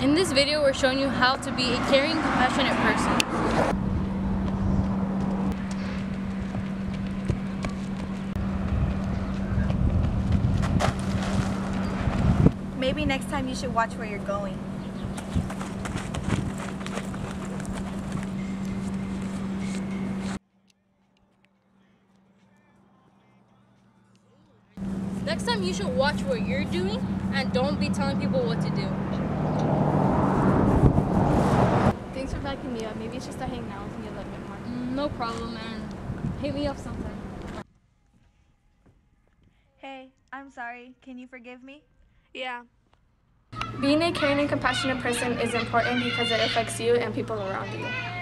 In this video, we're showing you how to be a caring, compassionate person. Maybe next time you should watch where you're going. Next time you should watch what you're doing and don't be telling people what to do. Thanks for backing me up. Maybe it's just that hanging out with me a little bit more. No problem, man. Hit me up sometime. Hey, I'm sorry. Can you forgive me? Yeah. Being a caring and compassionate person is important because it affects you and people around you.